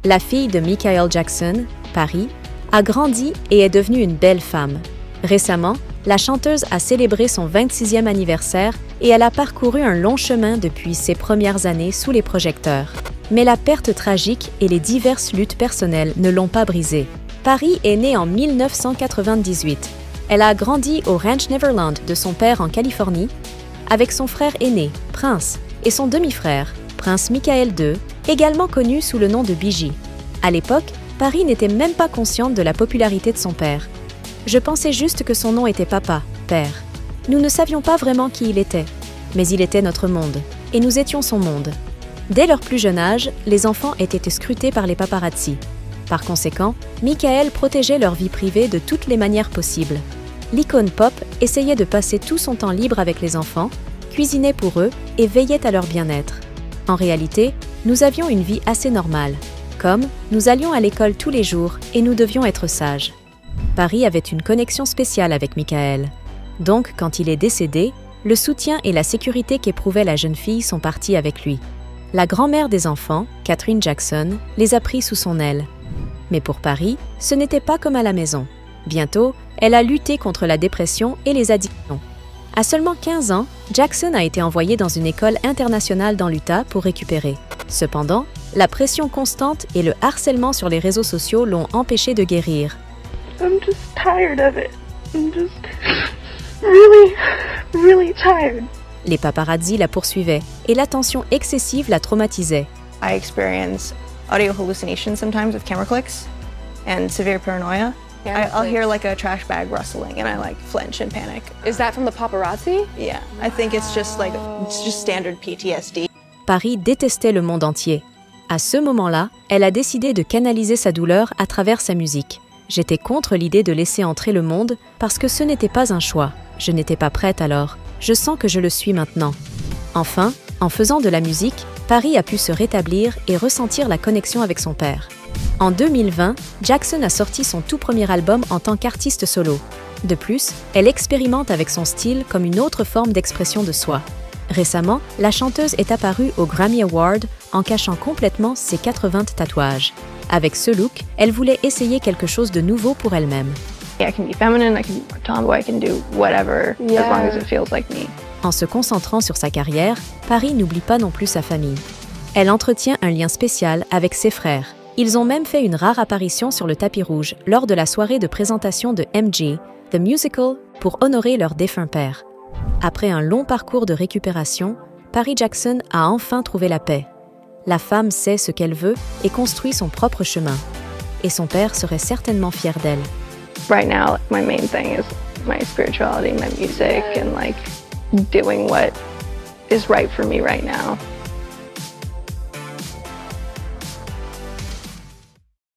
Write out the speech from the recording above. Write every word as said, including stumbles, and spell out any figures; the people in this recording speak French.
La fille de Michael Jackson, Paris, a grandi et est devenue une belle femme. Récemment, la chanteuse a célébré son vingt-sixième anniversaire et elle a parcouru un long chemin depuis ses premières années sous les projecteurs. Mais la perte tragique et les diverses luttes personnelles ne l'ont pas brisée. Paris est née en mille neuf cent quatre-vingt-dix-huit. Elle a grandi au Ranch Neverland de son père en Californie, avec son frère aîné, Prince, et son demi-frère, Prince Michael deux, également connu sous le nom de Biggie. À l'époque, Paris n'était même pas consciente de la popularité de son père. Je pensais juste que son nom était papa, père. Nous ne savions pas vraiment qui il était, mais il était notre monde, et nous étions son monde. Dès leur plus jeune âge, les enfants étaient scrutés par les paparazzi. Par conséquent, Michael protégeait leur vie privée de toutes les manières possibles. L'icône pop essayait de passer tout son temps libre avec les enfants, cuisinait pour eux et veillait à leur bien-être. En réalité, nous avions une vie assez normale. Comme, nous allions à l'école tous les jours et nous devions être sages. Paris avait une connexion spéciale avec Michael. Donc, quand il est décédé, le soutien et la sécurité qu'éprouvait la jeune fille sont partis avec lui. La grand-mère des enfants, Catherine Jackson, les a pris sous son aile. Mais pour Paris, ce n'était pas comme à la maison. Bientôt, elle a lutté contre la dépression et les addictions. À seulement quinze ans, Jackson a été envoyée dans une école internationale dans l'Utah pour récupérer. Cependant, la pression constante et le harcèlement sur les réseaux sociaux l'ont empêchée de guérir. I'm just tired of it. I'm just really, really tired. Les paparazzi la poursuivaient et l'attention excessive la traumatisait. I experience audio hallucinations sometimes with camera clicks and severe paranoia. I, I'll hear like a trash bag rustling and I like flinch and panic. Is that from the paparazzi? Yeah, I think it's just like it's just standard P T S D. Paris détestait le monde entier. À ce moment-là, elle a décidé de canaliser sa douleur à travers sa musique. J'étais contre l'idée de laisser entrer le monde parce que ce n'était pas un choix. Je n'étais pas prête alors. Je sens que je le suis maintenant. Enfin, en faisant de la musique, Paris a pu se rétablir et ressentir la connexion avec son père. En deux mille vingt, Jackson a sorti son tout premier album en tant qu'artiste solo. De plus, elle expérimente avec son style comme une autre forme d'expression de soi. Récemment, la chanteuse est apparue au Grammy Award en cachant complètement ses quatre-vingts tatouages. Avec ce look, elle voulait essayer quelque chose de nouveau pour elle-même. I can be feminine, I can be more tomboy, I can do whatever Yeah. as long as it feels like me. En se concentrant sur sa carrière, Paris n'oublie pas non plus sa famille. Elle entretient un lien spécial avec ses frères. Ils ont même fait une rare apparition sur le tapis rouge lors de la soirée de présentation de M G, The Musical, pour honorer leur défunt père. Après un long parcours de récupération, Paris Jackson a enfin trouvé la paix. La femme sait ce qu'elle veut et construit son propre chemin. Et son père serait certainement fier d'elle. Right now, my main thing is my spirituality, my music, and like doing what is right for me right now.